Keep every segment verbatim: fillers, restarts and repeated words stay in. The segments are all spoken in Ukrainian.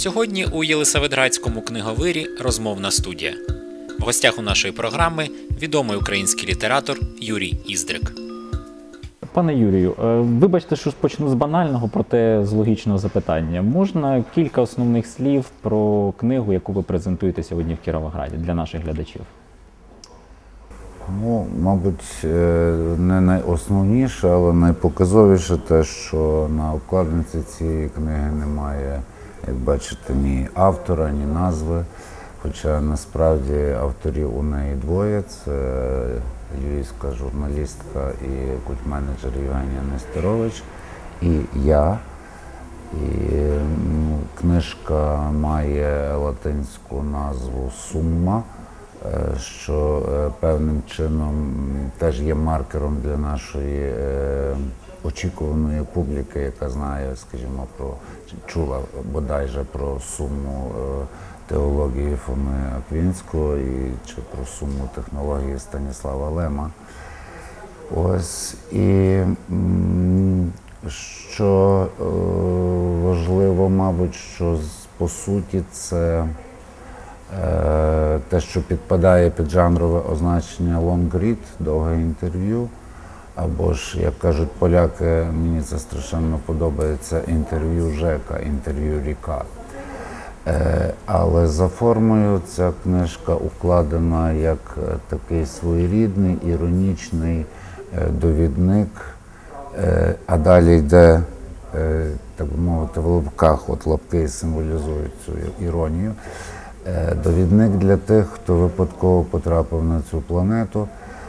Сьогодні у Єлисаветградському книговирі розмовна студія. В гостях у нашої програми відомий український літератор Юрій Іздрик. Пане Юрію, вибачте, що почну з банального, проте з логічного запитання. Можна кілька основних слів про книгу, яку ви презентуєте сьогодні в Кіровограді для наших глядачів? Ну, мабуть, не найосновніше, але найпоказовіше те, що на обкладинці цієї книги немає, як бачите, ні автора, ні назви. Хоча насправді авторів у неї двоє. Це львівська журналістка і культменеджер Євгенія Нестерович і я. І ну, книжка має латинську назву «Сумма», що певним чином теж є маркером для нашої е, очікуваної публіки, яка знає, скажімо, про, чула бодайже про суму е, теології Фоми Аквінського і чи про суму технології Станіслава Лема. Ось, і м, що е, важливо, мабуть, що по суті це те, що підпадає під жанрове означення long read, довге інтерв'ю, або ж, як кажуть поляки, мені це страшенно подобається, інтерв'ю Жека, інтерв'ю Ріка. Але за формою ця книжка укладена як такий своєрідний, іронічний довідник, а далі йде, так би мовити, в лапках, от лапки символізують цю іронію. Довідник для тих, хто випадково потрапив на цю планету,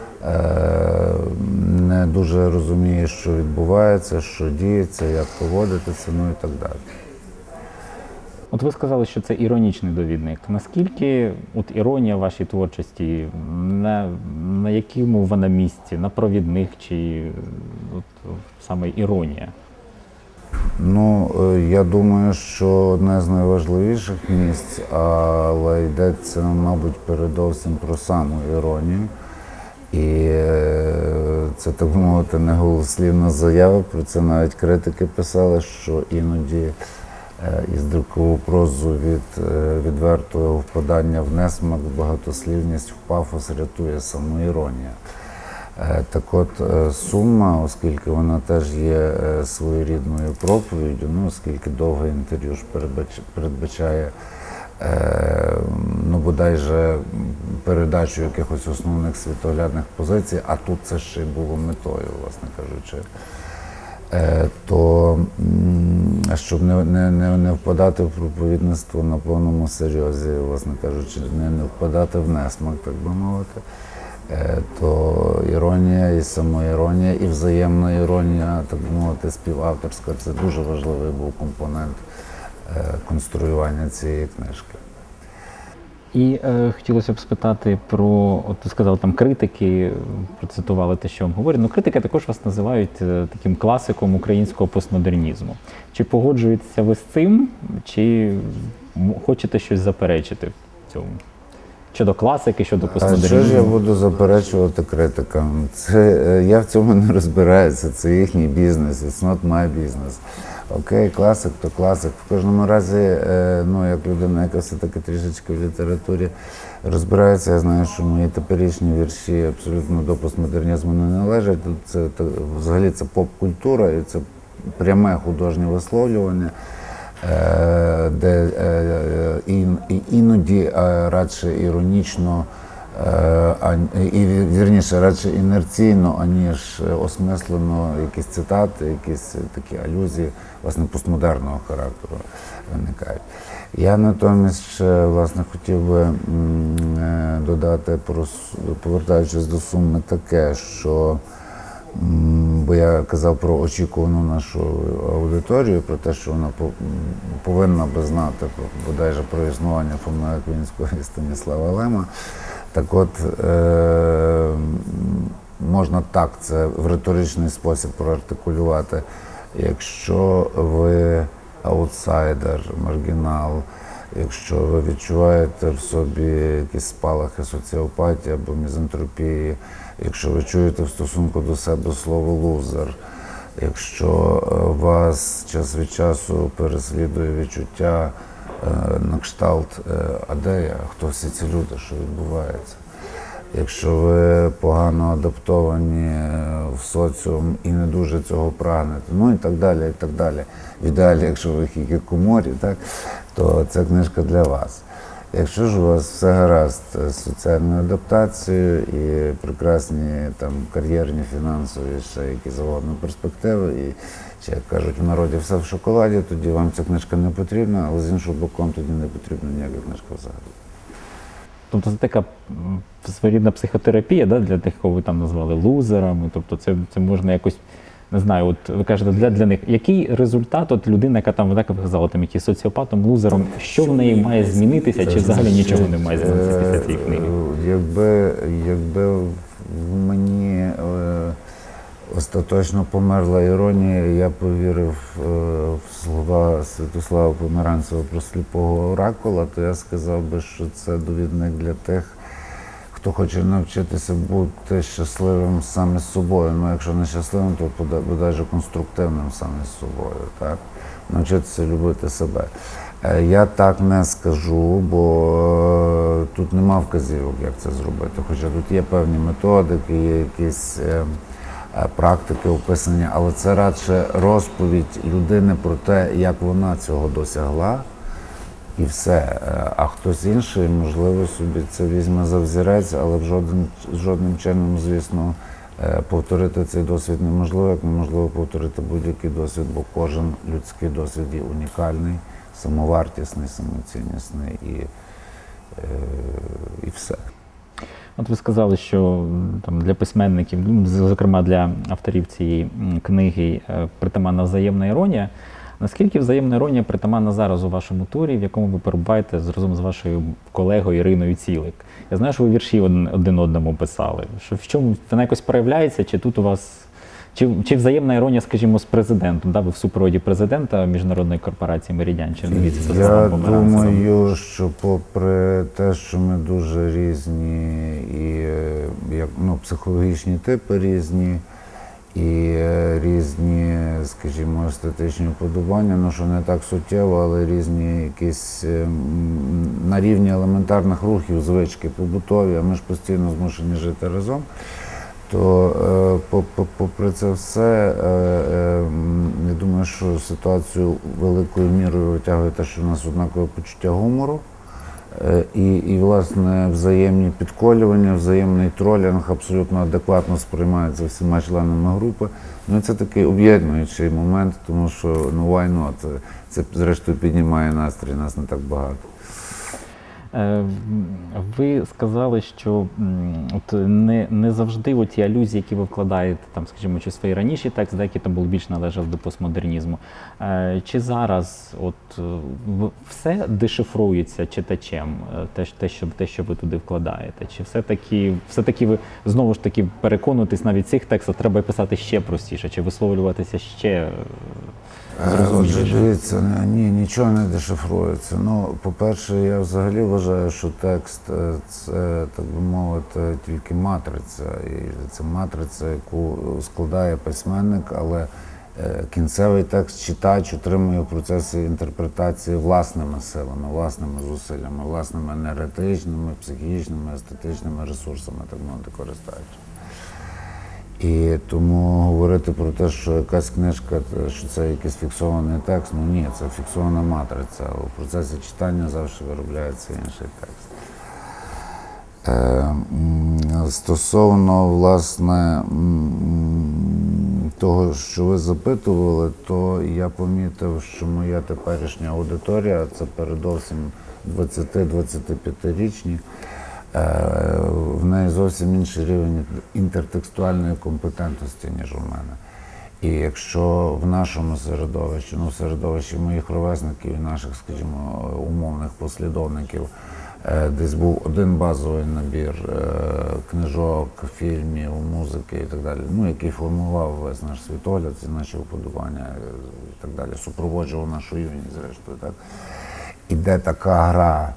не дуже розуміє, що відбувається, що діється, як поводитися, ну і так далі. От ви сказали, що це іронічний довідник. Наскільки от іронія в вашій творчості, на, на якому вона місці, на провідних чи от, саме іронія? Ну, я думаю, що одне з найважливіших місць, але йдеться, мабуть, передовсім про саму іронію. І це, так мовити, не голослівна заява, про це навіть критики писали, що іноді із друкову прозу від відвертого впадання в несмак, в багатослівність, в пафос рятує саму іронія. Так от, «Сумма», оскільки вона теж є своєрідною проповіддю, ну, оскільки довге інтерв'ю ж передбачає, ну, бодайже передачу якихось основних світоглядних позицій, а тут це ще й було метою, власне кажучи, то, щоб не, не, не впадати в проповідництво на повному серйозі, власне кажучи, не, не впадати в несмак, так би мовити, то іронія і самоіронія, і взаємна іронія, так би мовити, співавторська, це дуже важливий був компонент конструювання цієї книжки. І е, хотілося б спитати про, от ви сказали, там критики, процитували те, що вам говорять, ну критики також вас називають е, таким класиком українського постмодернізму. Чи погоджуєтеся ви з цим, чи хочете щось заперечити в цьому? Щодо класики, щодо постмодернізму? А що ж я буду заперечувати критикам? Це, я в цьому не розбираюся, це їхній бізнес, it's not my business. Окей, класик, то класик. В кожному разі, ну, як людина, яка все-таки трішечки в літературі розбирається, я знаю, що мої теперішні вірші абсолютно до постмодернізму не належать. Це, взагалі це поп-культура і це пряме художнє висловлювання, де іноді радше іронічно, і, вірніше, радше інерційно, аніж осмислено якісь цитати, якісь такі алюзії, власне, постмодерного характеру виникають. Я натомість ще, власне, хотів би додати, повертаючись до «Суми», таке, що, бо я казав про очікувану нашу аудиторію, про те, що вона повинна би знати, бодайже, про існування Фоми Аквінського і Станіслава Лема. Так от, е, можна так це в риторичний спосіб проартикулювати. Якщо ви аутсайдер, маргінал, якщо ви відчуваєте в собі якісь спалахи соціопатії або мізантропії, якщо ви чуєте в стосунку до себе слово «лузер», якщо вас час від часу переслідує відчуття на кшталт, а де я, хто всі ці люди, що відбувається. Якщо ви погано адаптовані в соціум і не дуже цього прагнете, ну і так далі, і так далі. В ідеалі, якщо ви хікікоморі, так, то ця книжка для вас. Якщо ж у вас все гаразд з соціальною адаптацією і прекрасні там кар'єрні, фінансові, ще які завгодно перспективи, і, чи, як кажуть в народі, все в шоколаді, тоді вам ця книжка не потрібна, але з іншого боку, вам тоді не потрібна ніяка книжка взагалі. Тобто це така м, своєрідна психотерапія, да, для тих, кого ви там назвали лузерами. Тобто це, це можна якось, не знаю, от ви кажете, для, для них. Який результат от людина, яка там, ви так казали, там якийсь соціопатом, лузером, що в неї має змінитися, чи взагалі нічого не має змінитися після цієї книги? Якби, якби в мені е, остаточно померла іронія, я повірив е, в слова Святослава Померанцева про сліпого оракула, то я сказав би, що це довідник для тих, хто хоче навчитися бути щасливим саме з собою. Ну, якщо не щасливим, то бодай же конструктивним саме з собою. Так? Навчитися любити себе. Е, Я так не скажу, бо е, тут нема вказівок, як це зробити. Хоча тут є певні методики, є якісь е, е, практики описані, але це радше розповідь людини про те, як вона цього досягла. І все. А хтось інший, можливо, собі це візьме за взірець, але в жодним, жодним чином, звісно, повторити цей досвід неможливо, як неможливо повторити будь-який досвід, бо кожен людський досвід є унікальний, самовартісний, самоціннісний і, е, і все. От ви сказали, що там для письменників, ну, зокрема для авторів цієї книги, притаманна взаємна іронія. Наскільки взаємна іронія притаманна зараз у вашому турі, в якому ви перебуваєте разом з вашою колегою Іриною Цілик? Я знаю, що ви вірші один одному писали. Що в чому вона якось проявляється, чи тут у вас, чи, чи взаємна іронія, скажімо, з президентом? Да? Ви в супроводі президента міжнародної корпорації «Меридіан» Чернівці. Я думаю, що попри те, що ми дуже різні і як, ну, психологічні типи різні, і різні, скажімо, естетичні вподобання, ну що не так суттєво, але різні якісь на рівні елементарних рухів, звички побутові, а ми ж постійно змушені жити разом, то попри це все, я думаю, що ситуацію великою мірою витягує те, що в нас однакове почуття гумору. І, і, власне, взаємні підколювання, взаємний тролінг абсолютно адекватно сприймаються всіма членами групи. Ну і це такий об'єднуючий момент, тому що, ну, why not? Це, зрештою, піднімає настрій, нас не так багато. Ви сказали, що от не, не завжди от ті алюзії, які ви вкладаєте, там, скажімо, чи свої раніші тексти, деякі там були більш належали до постмодернізму. Чи зараз от все дешифрується читачем, те, те, що, те, що ви туди вкладаєте? Чи все-таки, все-таки ви знову ж таки переконуєтесь, навіть цих текстах треба писати ще простіше, чи висловлюватися ще Отже, дивіться, ні, нічого не дешифрується. Ну, по-перше, я взагалі вважаю, що текст – це, так би мовити, тільки матриця. І це матриця, яку складає письменник, але кінцевий текст читач отримує в процесі інтерпретації власними силами, власними зусиллями, власними енергетичними, психічними, естетичними ресурсами, так мовити, користуючись. І тому говорити про те, що якась книжка, що це якийсь фіксований текст, ну ні, це фіксована матриця. У процесі читання завжди виробляється інший текст. Е, стосовно, власне, того, що ви запитували, то я помітив, що моя теперішня аудиторія, це передовсім двадцяти-двадцятип'ятирічні, в неї зовсім інший рівень інтертекстуальної компетентності, ніж у мене. І якщо в нашому середовищі, ну в середовищі моїх ровесників і наших, скажімо, умовних послідовників, десь був один базовий набір книжок, фільмів, музики і так далі, ну, який формував весь наш світогляд, ці наші вподобання і так далі, супроводжував нашу юність, зрештою, так. Іде така гра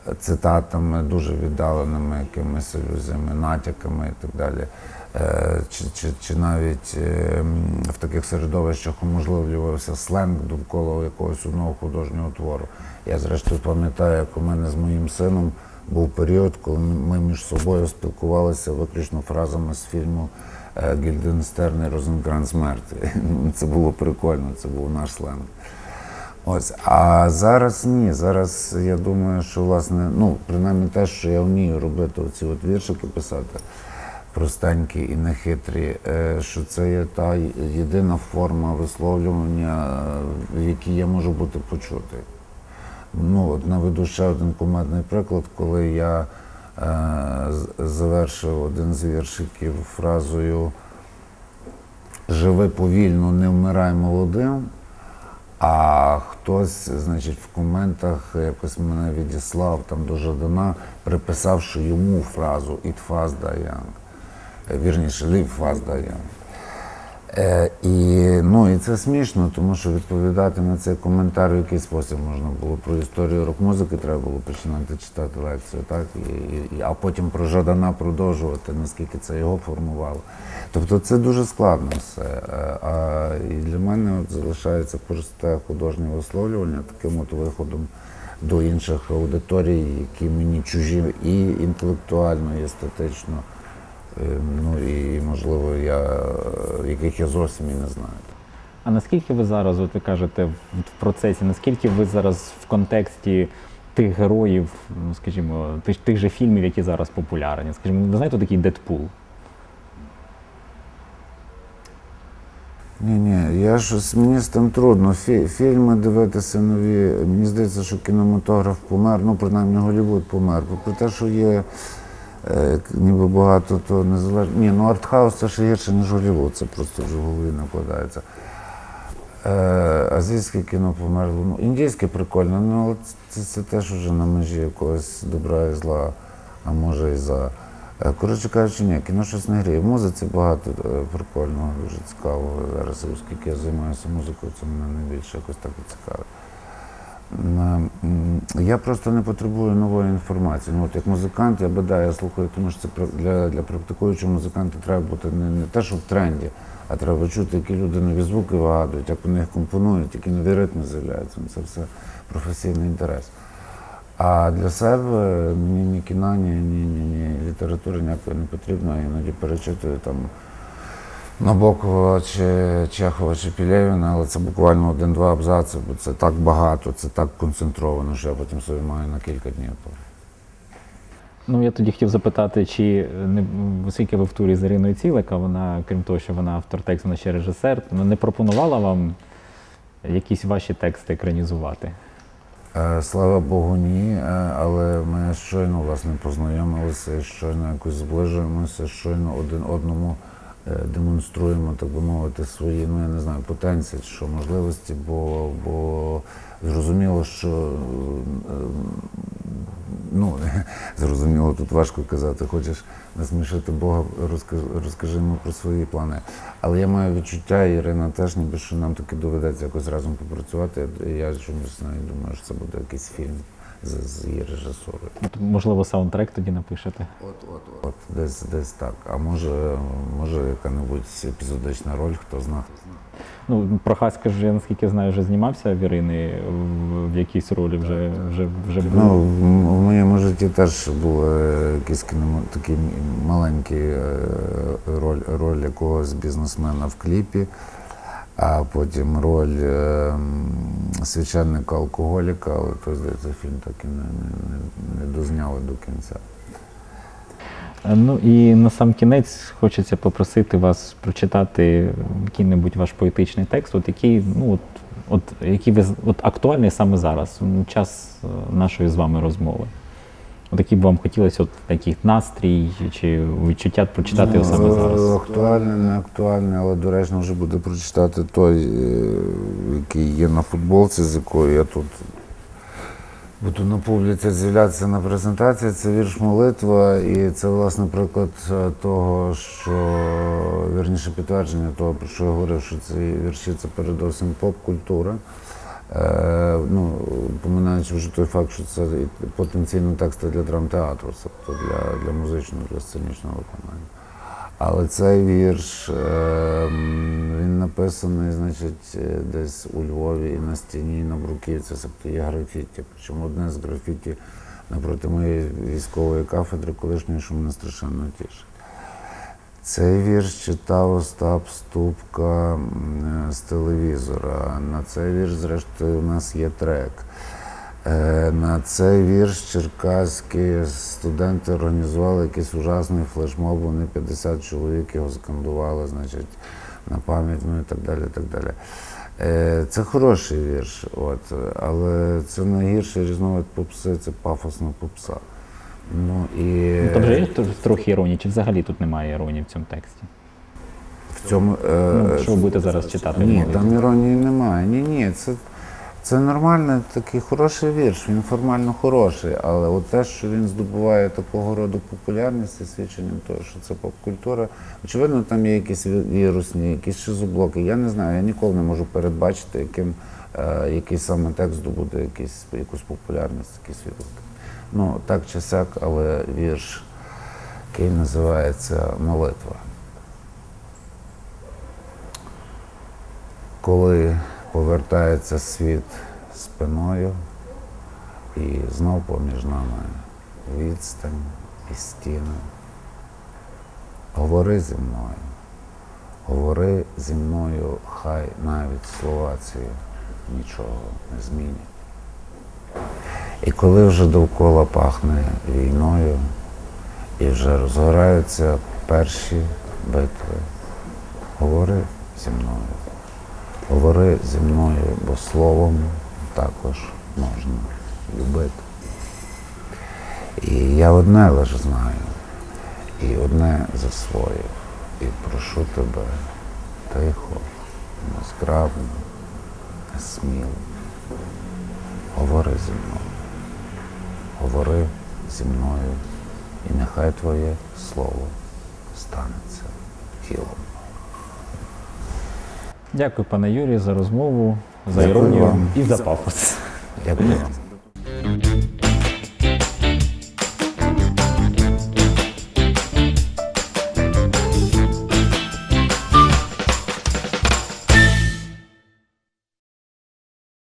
цитатами, дуже віддаленими якимись алюзіями, натяками і так далі. Е, Чи, чи, чи навіть е, м, в таких середовищах уможливлювався сленг довкола якогось одного художнього твору. Я зрештою пам'ятаю, як у мене з моїм сином був період, коли ми між собою спілкувалися виключно фразами з фільму е, Гільденстерн і Розенкранц мертві. Це було прикольно, це був наш сленг. Ось, а зараз ні. Зараз я думаю, що власне, ну, принаймні те, що я вмію робити, оці от віршики писати, простенькі і нехитрі, е, що це є та єдина форма висловлювання, е, в якій я можу бути почутий. Ну, от наведу ще один кумедний приклад, коли я е, з- завершив один з віршиків фразою «Живи повільно, не вмирай молодим», а хтось, значить, в коментах якось мене відіслав там до Жадана, приписавши йому фразу «It fast die young». Вірніше, «Live fast die young». Е, і, ну, і це смішно, тому що відповідати на цей коментар в який спосіб можна було. Про історію рок-музики треба було починати читати лекцію, так? І, і, а потім про Жадана продовжувати, наскільки це його формувало. Тобто це дуже складно все. Е, А, і для мене от залишається просте художнє висловлювання таким от виходом до інших аудиторій, які мені чужі і інтелектуально, і естетично. Е, Ну і, можливо, я, яких я зовсім і не знаю. А наскільки ви зараз, от ви кажете, в в процесі, наскільки ви зараз в контексті тих героїв, ну, скажімо, тих, тих же фільмів, які зараз популярні? Скажімо, ви знаєте такий Дедпул? Ні, ні, я щось, мені з тим трудно. Фі, фільми дивитися нові. Мені здається, що кінематограф помер, ну, принаймні Голлівуд помер. Попри те, що є е, ніби багато, то незалежно. Ні, ну артхаус це ще гірше, ніж Голлівуд, це просто вже в голові накладається. Е, азійське кіно померло. Ну, індійське прикольно, ну, але це, це теж вже на межі якогось добра і зла, а може і за. Е, Коротше кажучи, ні, кіно щось не гріє. В музиці багато е, прикольного, дуже цікавого. Зараз, оскільки я займаюся музикою, це мене найбільше якось так і цікавить. М, м, Я просто не потребую нової інформації. Ну, от як музикант, я бада, я слухаю, тому що це пр- для, для практикуючого музиканта треба бути не, не те, що в тренді, а треба чути, які люди нові звуки вигадують, як вони їх компонують, які нові ритми з'являються. Ну, це все професійний інтерес. А для себе ні, ні кіна, ні, ні, ні, ні літератури ніякої не потрібно. Я іноді перечитую там Набокова чи Чехова чи Пілєвіна, але це буквально один-два абзаци, бо це так багато, це так концентровано, що я потім собі маю на кілька днів. Ну, я тоді хотів запитати, чи не, оскільки ви в турі з Іриною Цілик, а вона, крім того, що вона автор тексту, вона ще режисер, вона не пропонувала вам якісь ваші тексти екранізувати? Е, Слава Богу, ні, е, але ми щойно, власне, познайомилися, щойно якось зближуємося, щойно один одному е, демонструємо, так би мовити, свої, ну я не знаю, потенції, що можливості, бо, бо зрозуміло, що е, ну, зрозуміло, тут важко казати, хочеш насмішити Бога, розкажи, розкажи йому про свої плани. Але я маю відчуття, і Ірина теж, ніби, що нам таки доведеться якось разом попрацювати. І я чомусь навіть думаю, що це буде якийсь фільм з, з її режисурою. От, можливо, саундтрек тоді напишете? От, от, от. Десь, десь так. А може, може яка-небудь епізодична роль, хто знає. Ну, Прохаська ж, я наскільки знаю, вже знімався в Ірини в, в якійсь ролі вже, вже, вже був. Ну, в, в моєму житті теж були якісь кінемо, такі маленькі е, роль, роль якогось бізнесмена в кліпі, а потім роль е, священника алкоголіка, але то, здається, фільм так і не, не, не, не дозняли до кінця. Ну і на сам кінець хочеться попросити вас прочитати який-небудь ваш поетичний текст, от який, ну, от, от, який ви, от актуальний саме зараз, ну, час е, нашої з вами розмови. От який б вам хотілося, от такий настрій чи відчуття прочитати його саме зараз? Актуальний, не актуальний, але доречно вже буде прочитати той, е, який є на футболці, з якою я тут буду на публіці з'являтися на презентації. Це вірш «Молитва», і це, власне, приклад того, що, вірніше, підтвердження того, про що я говорив, що ці вірші – це передовсім поп-культура. Е, ну, поминаючи вже той факт, що це потенційно тексти для драмтеатру, тобто для, для музичного, для сценічного виконання. Але цей вірш, е, він написаний, значить, десь у Львові і на стіні, і на бруківці, тобто є графіті. Причому одне з графіті напроти моєї військової кафедри колишньої, що мене страшенно тішить. Цей вірш читав Остап Ступка з телевізора. На цей вірш, зрештою, у нас є трек. На цей вірш черкаські студенти організували якийсь ужасний флешмоб, вони п'ятдесят чоловік його скандували, значить, на пам'ять, ну і так далі, і так далі. Це хороший вірш, от, але це найгірший різновид попси, це пафосна попса. Ну, і... Ну, там же є трохи іронії, чи взагалі тут немає іронії в цьому тексті? В цьому, ну, що ви будете зараз читати? Ні, там іронії немає. Ні, ні, це, це нормальний такий хороший вірш, він формально хороший, але от те, що він здобуває такого роду популярність, є свідченням того, що це поп-культура. Очевидно, там є якісь вірусні, якісь шизоблоки. Я не знаю, я ніколи не можу передбачити, яким, е, який саме текст здобуде якийсь, якусь популярність, якийсь відгук. Ну, так чи сяк, але вірш, який називається «Молитва». Коли повертається світ спиною, і знов поміж нами відстань і стіни. Говори зі мною, говори зі мною, хай навіть слова ці нічого не змінять. І коли вже довкола пахне війною, і вже розгораються перші битви, говори зі мною, говори зі мною, бо словом також можна любити. І я одне лише знаю, і одне засвоїв, і прошу тебе тихо, незграбно, несміло, говори зі мною. Говори зі мною, і нехай твоє слово станеться тілом. Дякую, пане Юрію, за розмову, за Дякую іронію вам. і за пафос. Дякую вам.